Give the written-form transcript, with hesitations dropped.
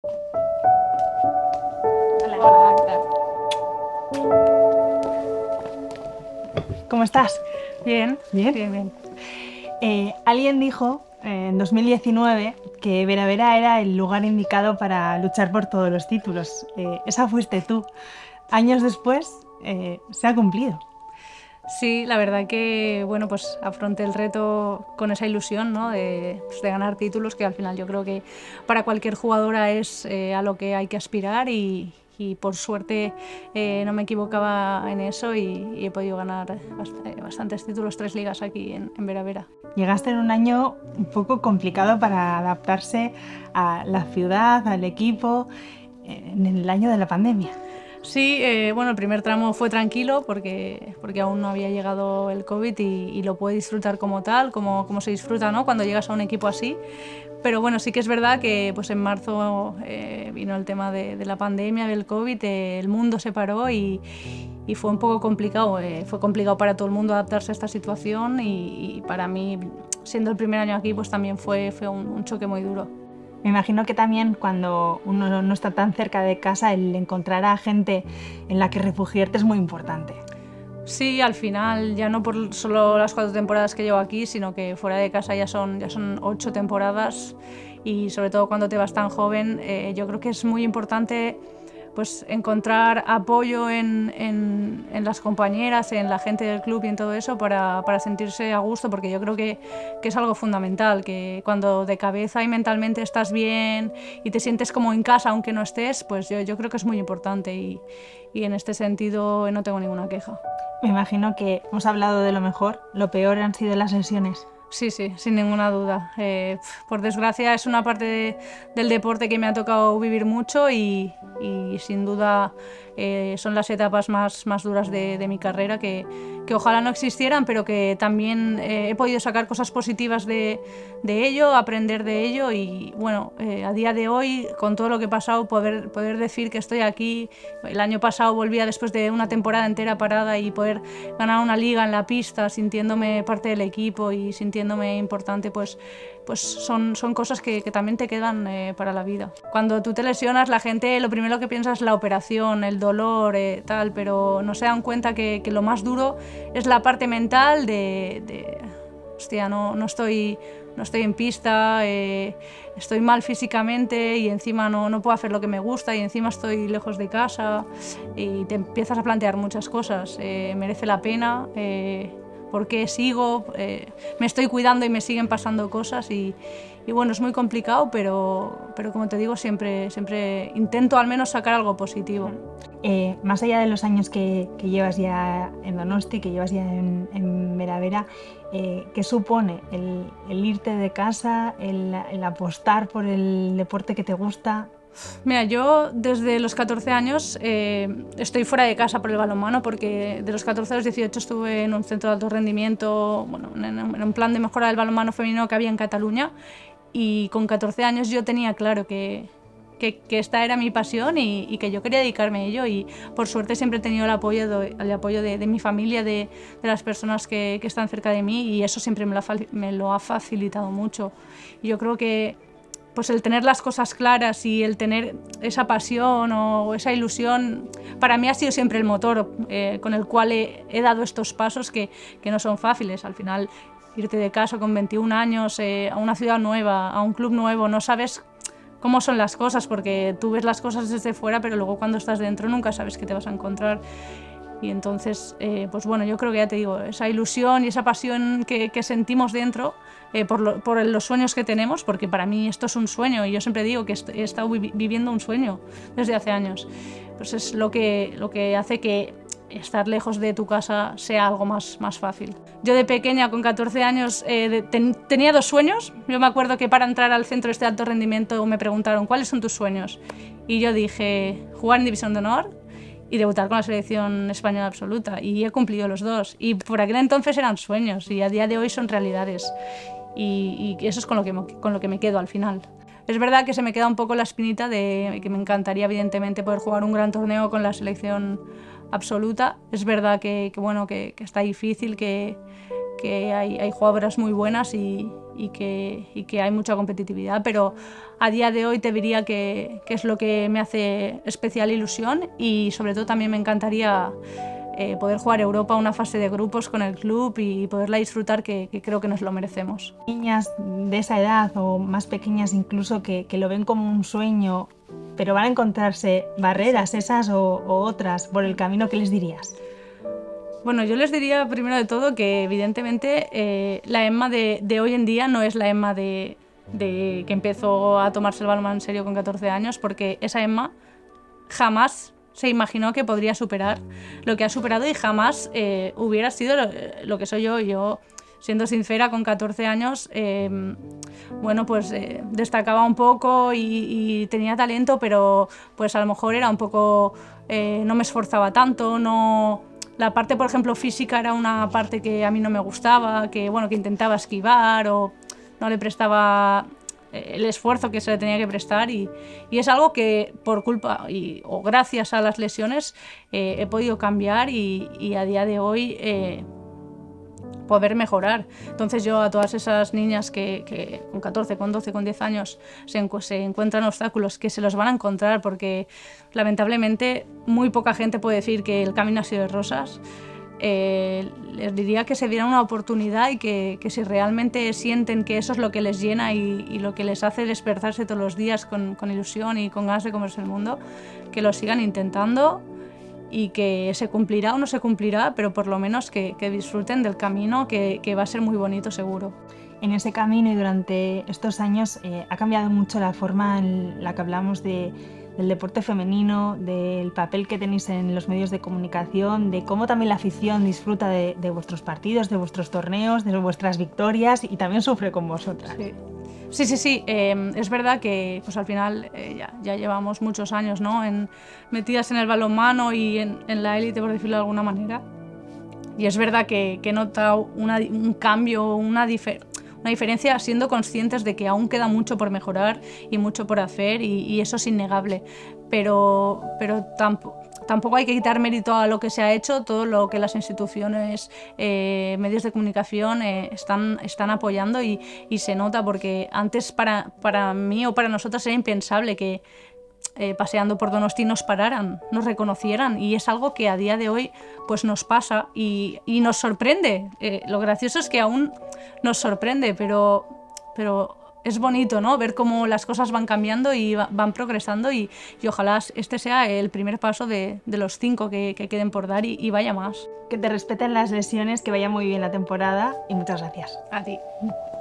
Hola, hola, ¿qué tal? ¿Cómo estás? Bien, ¿Bien? bien, bien. Alguien dijo en 2019 que Vera Vera era el lugar indicado para luchar por todos los títulos. Esa fuiste tú. Años después se ha cumplido. Sí, la verdad que, bueno, pues afronté el reto con esa ilusión, ¿no? De ganar títulos, que al final yo creo que para cualquier jugadora es a lo que hay que aspirar y por suerte no me equivocaba en eso y he podido ganar bastantes títulos, 3 ligas aquí en Vera Vera. Llegaste en un año un poco complicado para adaptarse a la ciudad, al equipo, en el año de la pandemia. Sí, bueno, el primer tramo fue tranquilo porque aún no había llegado el COVID y lo pude disfrutar como tal, como se disfruta, ¿no? Cuando llegas a un equipo así. Pero bueno, sí que es verdad que pues en marzo vino el tema de la pandemia, del COVID, el mundo se paró y fue un poco complicado. Fue complicado para todo el mundo adaptarse a esta situación y para mí, siendo el primer año aquí, pues también fue un choque muy duro. Me imagino que también cuando uno no está tan cerca de casa, el encontrar a gente en la que refugiarte es muy importante. Sí, al final, ya no por solo las 4 temporadas que llevo aquí, sino que fuera de casa ya son 8 temporadas y sobre todo cuando te vas tan joven, yo creo que es muy importante pues encontrar apoyo en las compañeras, en la gente del club y en todo eso para sentirse a gusto, porque yo creo que es algo fundamental, que cuando de cabeza y mentalmente estás bien y te sientes como en casa aunque no estés, pues yo creo que es muy importante y en este sentido no tengo ninguna queja. Me imagino que hemos hablado de lo mejor, lo peor han sido las lesiones. Sí, sí, sin ninguna duda. Por desgracia es una parte del deporte que me ha tocado vivir mucho y sin duda son las etapas más duras de mi carrera que ojalá no existieran, pero que también he podido sacar cosas positivas de ello, aprender de ello y bueno, a día de hoy, con todo lo que he pasado, poder decir que estoy aquí. El año pasado volvía después de una temporada entera parada y poder ganar una liga en la pista, sintiéndome parte del equipo y sintiéndome importante, pues son cosas que también te quedan para la vida. Cuando tú te lesionas, la gente lo primero que piensa es la operación, el dolor, tal, pero no se dan cuenta que lo más duro es la parte mental hostia, no estoy en pista, estoy mal físicamente y encima no puedo hacer lo que me gusta y encima estoy lejos de casa y te empiezas a plantear muchas cosas. ¿Merece la pena? ¿Por qué sigo? Me estoy cuidando y me siguen pasando cosas y bueno, es muy complicado, pero como te digo, siempre intento al menos sacar algo positivo. Más allá de los años que llevas ya en Donosti, que llevas ya en Vera Vera, ¿qué supone el irte de casa, el apostar por el deporte que te gusta? Mira, yo desde los 14 años estoy fuera de casa por el balonmano porque de los 14 a los 18 estuve en un centro de alto rendimiento, bueno, en un plan de mejora del balonmano femenino que había en Cataluña y con 14 años yo tenía claro que esta era mi pasión y que yo quería dedicarme a ello y por suerte siempre he tenido el apoyo de mi familia, de las personas que están cerca de mí y eso siempre me lo ha facilitado mucho. Y yo creo que pues el tener las cosas claras y el tener esa pasión o esa ilusión, para mí ha sido siempre el motor con el cual he dado estos pasos que no son fáciles. Al final, irte de casa con 21 años a una ciudad nueva, a un club nuevo, no sabes cómo son las cosas porque tú ves las cosas desde fuera, pero luego cuando estás dentro nunca sabes qué te vas a encontrar. Y entonces, pues bueno, yo creo que ya te digo, esa ilusión y esa pasión que sentimos dentro por los sueños que tenemos, porque para mí esto es un sueño y yo siempre digo que he estado viviendo un sueño desde hace años, pues es lo que hace que estar lejos de tu casa sea algo más fácil. Yo de pequeña, con 14 años, tenía 2 sueños. Yo me acuerdo que para entrar al centro este de alto rendimiento me preguntaron ¿cuáles son tus sueños? Y yo dije jugar en División de Honor y debutar con la selección española absoluta y he cumplido los 2 y por aquel entonces eran sueños y a día de hoy son realidades y eso es con lo que me quedo al final. Es verdad que se me queda un poco la espinita de que me encantaría evidentemente poder jugar un gran torneo con la selección absoluta. Es verdad que está difícil, que hay jugadoras muy buenas y y que hay mucha competitividad, pero a día de hoy te diría que es lo que me hace especial ilusión, y sobre todo también me encantaría poder jugar Europa una fase de grupos con el club y poderla disfrutar, que creo que nos lo merecemos. Niñas de esa edad o más pequeñas incluso que lo ven como un sueño, pero van a encontrarse barreras esas o otras por el camino, ¿qué les dirías? Bueno, yo les diría primero de todo que evidentemente la Emma de hoy en día no es la Emma de que empezó a tomarse el balonmano en serio con 14 años, porque esa Emma jamás se imaginó que podría superar lo que ha superado, y jamás hubiera sido lo que soy yo. Yo, siendo sincera, con 14 años, bueno, pues destacaba un poco y tenía talento, pero pues a lo mejor era un poco, no me esforzaba tanto, no... La parte, por ejemplo, física era una parte que a mí no me gustaba, que, bueno, que intentaba esquivar o no le prestaba el esfuerzo que se le tenía que prestar, y es algo que por culpa o gracias a las lesiones he podido cambiar y a día de hoy poder mejorar. Entonces yo a todas esas niñas que con 14, con 12, con 10 años se encuentran obstáculos, que se los van a encontrar, porque lamentablemente muy poca gente puede decir que el camino ha sido de rosas. Les diría que se dieran una oportunidad y que si realmente sienten que eso es lo que les llena y lo que les hace despertarse todos los días con ilusión y con ganas de comerse el mundo, que lo sigan intentando, y que se cumplirá o no se cumplirá, pero por lo menos que disfruten del camino, que va a ser muy bonito seguro. En ese camino y durante estos años ha cambiado mucho la forma en la que hablamos del deporte femenino, del papel que tenéis en los medios de comunicación, de cómo también la afición disfruta de vuestros partidos, de vuestros torneos, de vuestras victorias, y también sufre con vosotras. Sí. Es verdad que pues al final ya llevamos muchos años, ¿no? Metidas en el balonmano y en la élite, por decirlo de alguna manera. Y es verdad que he notado un cambio, una diferencia, siendo conscientes de que aún queda mucho por mejorar y mucho por hacer, y eso es innegable. Pero tampoco hay que quitar mérito a lo que se ha hecho, todo lo que las instituciones, medios de comunicación están apoyando, y se nota, porque antes para mí o para nosotras era impensable que paseando por Donosti nos pararan, nos reconocieran, y es algo que a día de hoy pues nos pasa y nos sorprende. Lo gracioso es que aún nos sorprende, pero es bonito, ¿no? Ver cómo las cosas van cambiando y van progresando, y ojalá este sea el primer paso de los 5 que queden por dar, y vaya más. Que te respeten las lesiones, que vaya muy bien la temporada, y muchas gracias. A ti.